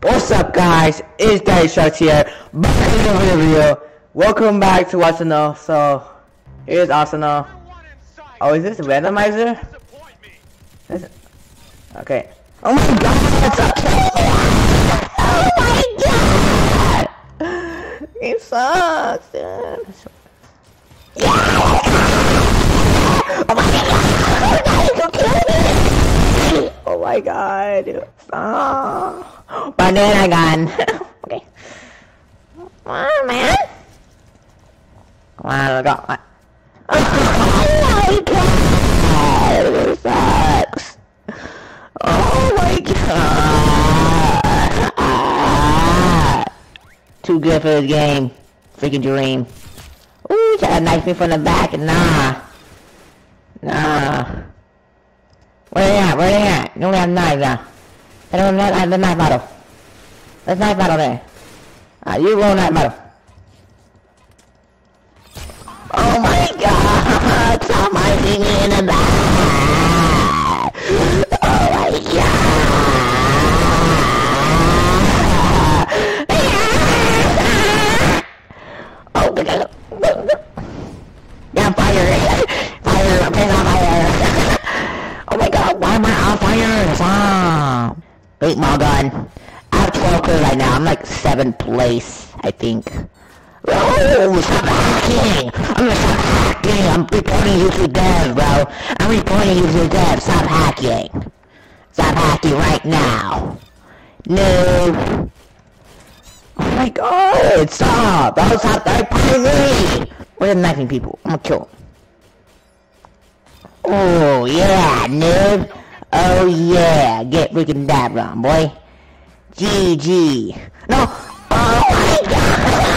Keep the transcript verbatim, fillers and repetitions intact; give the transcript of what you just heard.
What's up, guys? It's Daddy Sharks here, back in another video. Welcome back to Arsenal. So, here's Arsenal. Oh, is this a randomizer? This... Okay. Oh my god! Oh my god! It sucks, dude. Oh my god! Oh my god, dude. Oh. Banana gun. Okay. Come on, man. Come on, let's go. Oh my god! It sucks. Oh my god! Ah. Too good for this game. Freaking dream. Ooh, try to knife me from the back. Nah. Nah. Where they at? Where they at? You don't have knives now. I don't have the knife bottle. There's knife bottle there. Ah, you roll knife bottle. Oh my god! Somebody beat me in the back! Oh my god! Oh my god! Yeah, fire! Fire! Pin on fire! Oh my god, why am I on fire? Stop! Wait, my gun. I have twelve kills right now. I'm like seventh place, I think. Oh, stop hacking! I'm gonna stop hacking! I'm reporting you to dev, bro. I'm reporting you to dev. Stop hacking. Stop hacking right now. No. Oh my god! Stop! Don't stop third-party me! Where's the knifing people? I'm gonna kill them. Oh yeah, noob. Oh yeah, get freaking that wrong, boy. G G. No. Oh my god.